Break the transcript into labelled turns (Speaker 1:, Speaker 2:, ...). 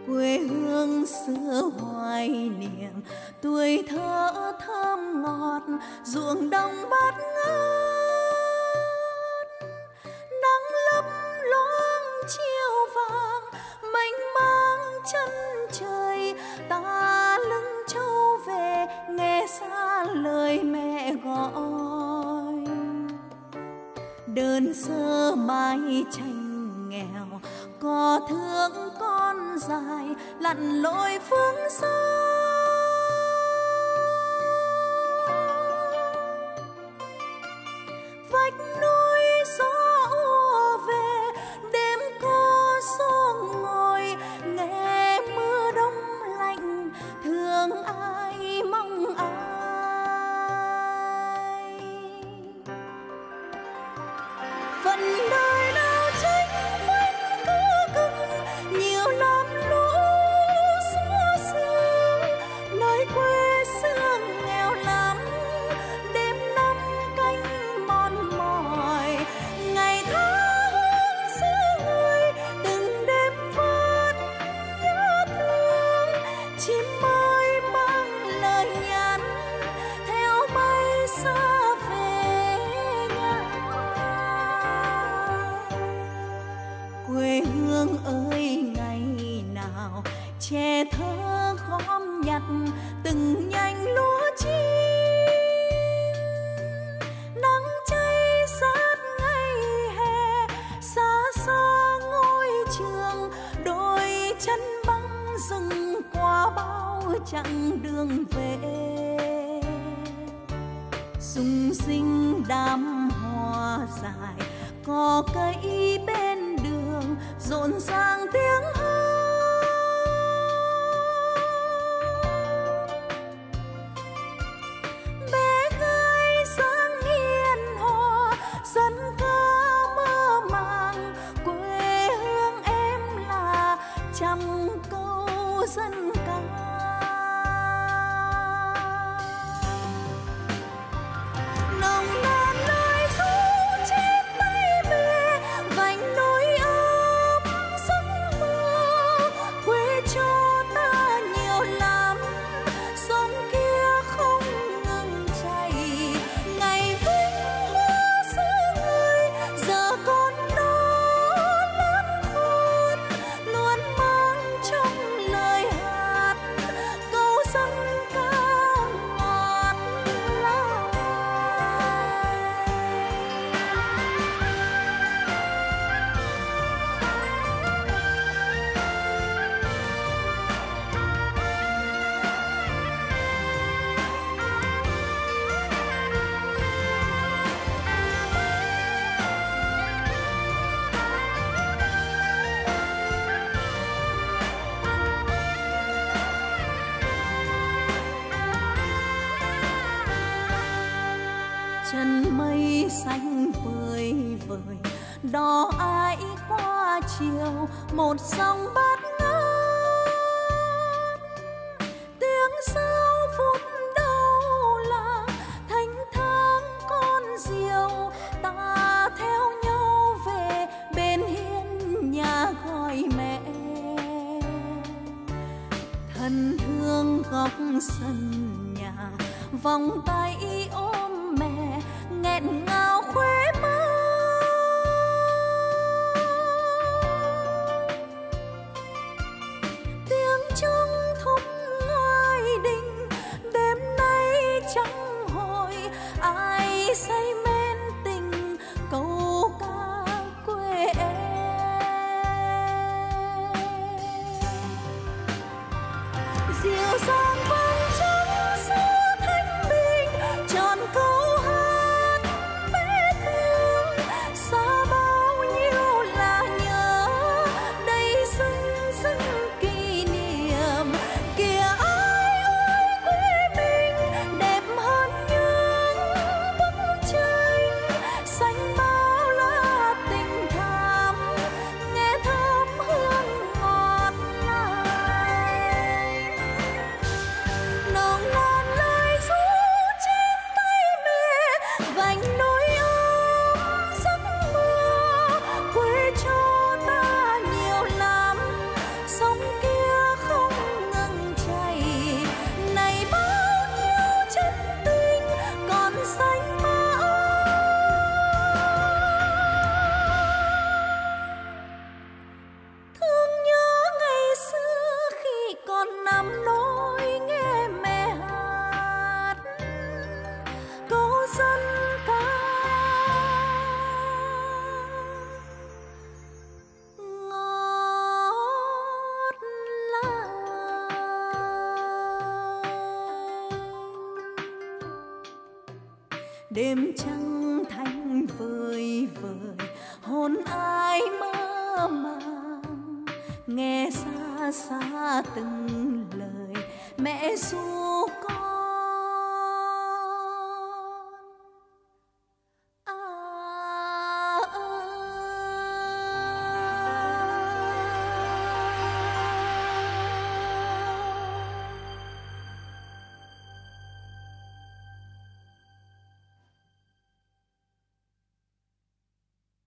Speaker 1: quê hương xưa hoài niệm, tuổi thơ thơm ngọt ruộng đồng bát ngát, nắng lấp loáng chiều vàng mênh mang chân trời. Ta lưng trâu về nghe xa lời mẹ gọi, đơn sơ mái tranh nghèo có thương con dài lặn lội phương xa. Vách núi gió ùa về đêm có xuống ngồi, nghe mưa đông lạnh thương ai mong ai. Phận đời nào tranh vách cứ cưng nhiều lắm lũ xóa sương, nơi quê xưa nghèo lắm đêm năm canh mòn mỏi. Ngày tha hương xưa người từng đêm vẫn nhớ thương, chim ơi mang lời nhắn theo mây xa về nhà. Quê hương ơi ngày nào trẻ thơ gom nhặt từng nhành lúa chín, nắng cháy sát ngày hè xa xa ngôi trường, đôi chân băng rừng qua bao chặng đường về. Sung sinh đám hoa dài có cây bên đường rộn ràng tiếng hát. Bé gái dáng hiền hòa dân ca mơ màng, quê hương em là trăm câu dân ca. Nồng nàn lời ru trên tay về vành núi ấm giấc mơ, quê cho ta nhiều lắm sông kia không ngừng chảy. Ngày vinh hoa xưa người giờ con đó lớn khôn, luôn mang trong lời hát câu dân ca ngọt lành. Chân mây xanh vời vời đò ai qua chiều, một dòng bát ngát tiếng sao phút đầu là thanh thang con diều. Ta theo nhau về bên hiên nhà gọi mẹ, thân thương góc sân nhà vòng tay ôm mẹ nghẹn ngào khóe mắt. Tiếng chuông thúc ngoài đình đêm nay chẳng hồi, ai say men tình câu ca quê em. Dịu dàng vang trắng xưa thanh bình tròn câu hát bé thương, xa bao nhiêu là nhớ đây dưng dưng kỷ niệm. Kìa ai ơi quê mình đẹp hơn những bức tranh đêm trăng thanh vời vời hồn ai mơ màng, nghe xa xa từng lời mẹ ru con